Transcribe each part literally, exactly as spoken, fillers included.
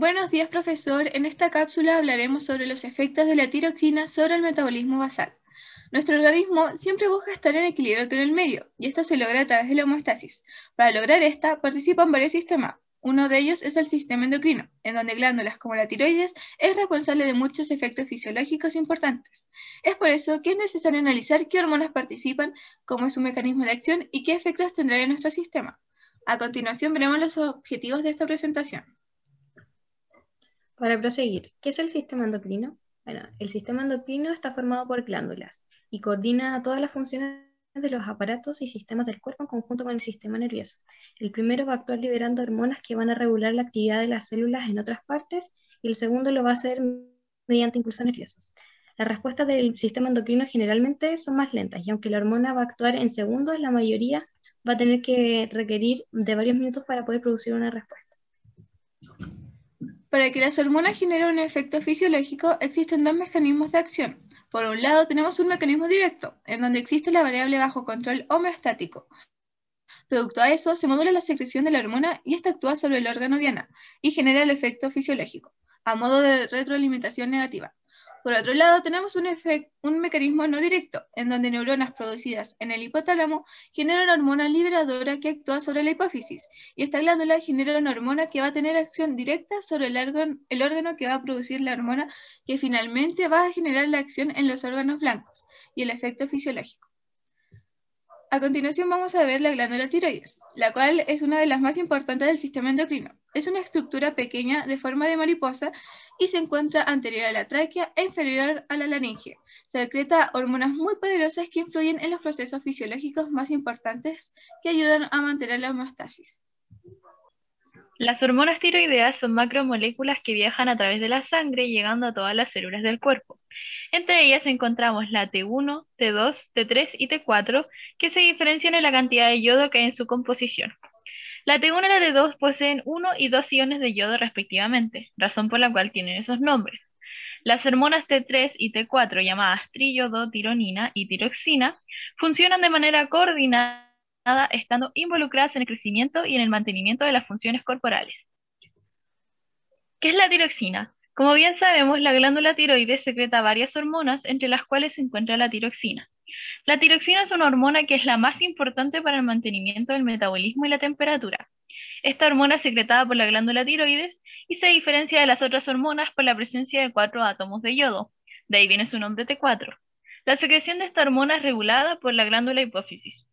Buenos días, profesor. En esta cápsula hablaremos sobre los efectos de la tiroxina sobre el metabolismo basal. Nuestro organismo siempre busca estar en equilibrio con el medio, y esto se logra a través de la homeostasis. Para lograr esta, participan varios sistemas. Uno de ellos es el sistema endocrino, en donde glándulas como la tiroides es responsable de muchos efectos fisiológicos importantes. Es por eso que es necesario analizar qué hormonas participan, cómo es su mecanismo de acción y qué efectos tendrá en nuestro sistema. A continuación veremos los objetivos de esta presentación. Para proseguir, ¿qué es el sistema endocrino? Bueno, el sistema endocrino está formado por glándulas y coordina todas las funciones de los aparatos y sistemas del cuerpo en conjunto con el sistema nervioso. El primero va a actuar liberando hormonas que van a regular la actividad de las células en otras partes y el segundo lo va a hacer mediante impulsos nerviosos. Las respuestas del sistema endocrino generalmente son más lentas y aunque la hormona va a actuar en segundos, la mayoría va a tener que requerir de varios minutos para poder producir una respuesta. Para que las hormonas generen un efecto fisiológico, existen dos mecanismos de acción. Por un lado, tenemos un mecanismo directo, en donde existe la variable bajo control homeostático. Producto a eso, se modula la secreción de la hormona y esta actúa sobre el órgano diana y genera el efecto fisiológico, a modo de retroalimentación negativa. Por otro lado, tenemos un, un mecanismo no directo, en donde neuronas producidas en el hipotálamo generan una hormona liberadora que actúa sobre la hipófisis, y esta glándula genera una hormona que va a tener acción directa sobre el órgano, el órgano que va a producir la hormona, que finalmente va a generar la acción en los órganos blancos y el efecto fisiológico. A continuación vamos a ver la glándula tiroides, la cual es una de las más importantes del sistema endocrino. Es una estructura pequeña de forma de mariposa y se encuentra anterior a la tráquea e inferior a la laringe. Secreta hormonas muy poderosas que influyen en los procesos fisiológicos más importantes que ayudan a mantener la homeostasis. Las hormonas tiroideas son macromoléculas que viajan a través de la sangre llegando a todas las células del cuerpo. Entre ellas encontramos la T uno, T dos, T tres y T cuatro, que se diferencian en la cantidad de yodo que hay en su composición. La T uno y la T dos poseen uno y dos iones de yodo respectivamente, razón por la cual tienen esos nombres. Las hormonas T tres y T cuatro, llamadas triyodo, tironina y tiroxina, funcionan de manera coordinada estando involucradas en el crecimiento y en el mantenimiento de las funciones corporales. ¿Qué es la tiroxina? Como bien sabemos, la glándula tiroides secreta varias hormonas, entre las cuales se encuentra la tiroxina. La tiroxina es una hormona que es la más importante para el mantenimiento del metabolismo y la temperatura. Esta hormona es secretada por la glándula tiroides y se diferencia de las otras hormonas por la presencia de cuatro átomos de yodo. De ahí viene su nombre T cuatro. La secreción de esta hormona es regulada por la glándula hipófisis.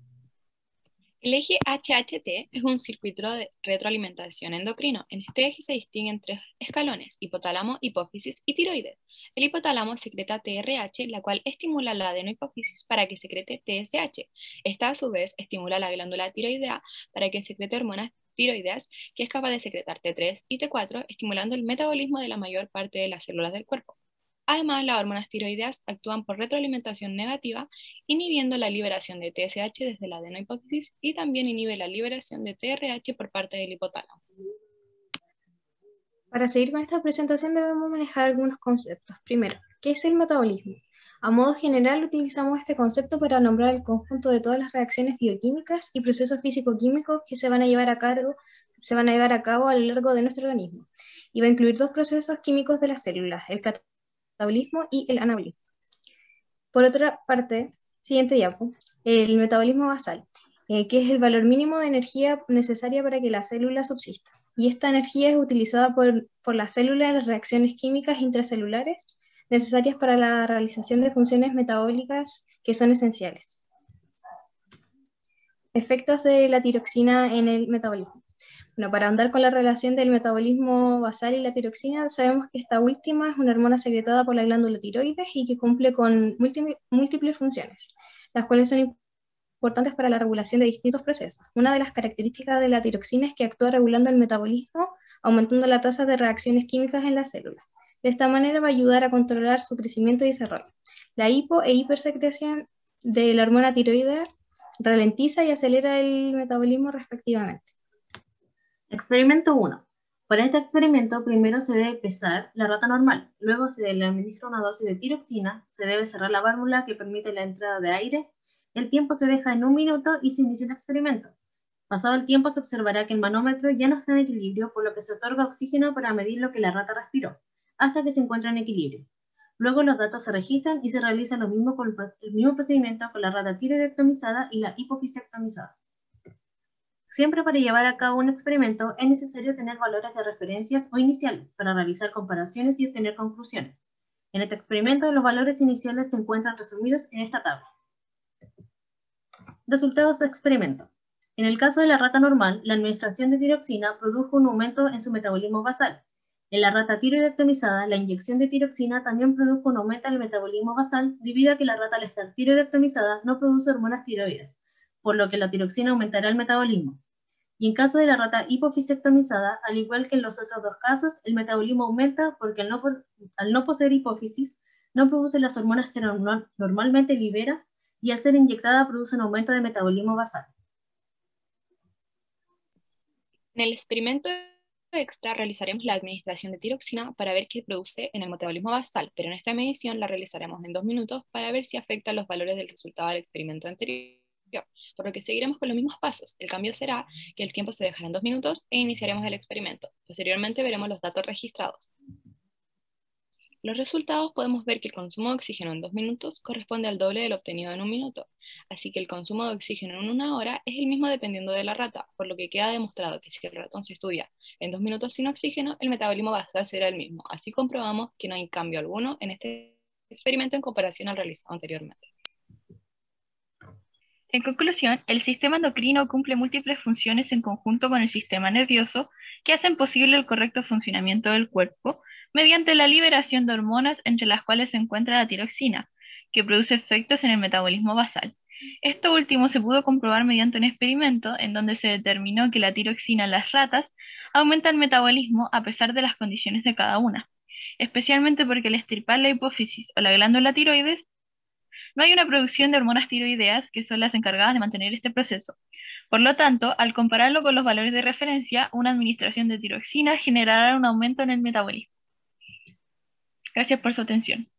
El eje H H T es un circuito de retroalimentación endocrino. En este eje se distinguen tres escalones: hipotálamo, hipófisis y tiroides. El hipotálamo secreta T R H, la cual estimula la adenohipófisis para que secrete T S H. Esta, a su vez, estimula la glándula tiroidea para que secrete hormonas tiroideas, que es capaz de secretar T tres y T cuatro, estimulando el metabolismo de la mayor parte de las células del cuerpo. Además, las hormonas tiroideas actúan por retroalimentación negativa, inhibiendo la liberación de T S H desde la adenohipófisis y también inhibe la liberación de T R H por parte del hipotálamo. Para seguir con esta presentación debemos manejar algunos conceptos. Primero, ¿qué es el metabolismo? A modo general utilizamos este concepto para nombrar el conjunto de todas las reacciones bioquímicas y procesos físico-químicos que se van a llevar a cabo, se van a llevar a cabo a lo largo de nuestro organismo. Y va a incluir dos procesos químicos de las células, el metabolismo y el anabolismo. Por otra parte, siguiente diapo, el metabolismo basal, eh, que es el valor mínimo de energía necesaria para que la célula subsista. Y esta energía es utilizada por, por la célula en las reacciones químicas intracelulares necesarias para la realización de funciones metabólicas que son esenciales. Efectos de la tiroxina en el metabolismo. Bueno, para andar con la relación del metabolismo basal y la tiroxina, sabemos que esta última es una hormona secretada por la glándula tiroides y que cumple con múltiples funciones, las cuales son importantes para la regulación de distintos procesos. Una de las características de la tiroxina es que actúa regulando el metabolismo, aumentando la tasa de reacciones químicas en las células. De esta manera va a ayudar a controlar su crecimiento y desarrollo. La hipo e hipersecreción de la hormona tiroidea ralentiza y acelera el metabolismo respectivamente. Experimento uno. Para este experimento, primero se debe pesar la rata normal, luego se le administra una dosis de tiroxina, se debe cerrar la válvula que permite la entrada de aire, el tiempo se deja en un minuto y se inicia el experimento. Pasado el tiempo se observará que el manómetro ya no está en equilibrio, por lo que se otorga oxígeno para medir lo que la rata respiró, hasta que se encuentra en equilibrio. Luego los datos se registran y se realiza lo mismo con el mismo procedimiento con la rata tiroidectomizada y la hipofisectomizada. Siempre para llevar a cabo un experimento es necesario tener valores de referencias o iniciales para realizar comparaciones y obtener conclusiones. En este experimento los valores iniciales se encuentran resumidos en esta tabla. Resultados de experimento. En el caso de la rata normal, la administración de tiroxina produjo un aumento en su metabolismo basal. En la rata tiroidectomizada, la inyección de tiroxina también produjo un aumento en el metabolismo basal debido a que la rata al estar tiroidectomizada no produce hormonas tiroides, por lo que la tiroxina aumentará el metabolismo. Y en caso de la rata hipofisectomizada, al igual que en los otros dos casos, el metabolismo aumenta porque al no, al no poseer hipófisis, no produce las hormonas que normal, normalmente libera, y al ser inyectada produce un aumento de metabolismo basal. En el experimento extra realizaremos la administración de tiroxina para ver qué produce en el metabolismo basal, pero en esta medición la realizaremos en dos minutos para ver si afecta los valores del resultado del experimento anterior, por lo que seguiremos con los mismos pasos. El cambio será que el tiempo se dejará en dos minutos e iniciaremos el experimento. Posteriormente veremos los datos registrados. Los resultados podemos ver que el consumo de oxígeno en dos minutos corresponde al doble del obtenido en un minuto, así que el consumo de oxígeno en una hora es el mismo dependiendo de la rata, por lo que queda demostrado que si el ratón se estudia en dos minutos sin oxígeno, el metabolismo basal será el mismo. Así comprobamos que no hay cambio alguno en este experimento en comparación al realizado anteriormente. En conclusión, el sistema endocrino cumple múltiples funciones en conjunto con el sistema nervioso que hacen posible el correcto funcionamiento del cuerpo mediante la liberación de hormonas entre las cuales se encuentra la tiroxina, que produce efectos en el metabolismo basal. Esto último se pudo comprobar mediante un experimento en donde se determinó que la tiroxina en las ratas aumenta el metabolismo a pesar de las condiciones de cada una, especialmente porque al extirpar la hipófisis o la glándula tiroides, no hay una producción de hormonas tiroideas que son las encargadas de mantener este proceso. Por lo tanto, al compararlo con los valores de referencia, una administración de tiroxina generará un aumento en el metabolismo. Gracias por su atención.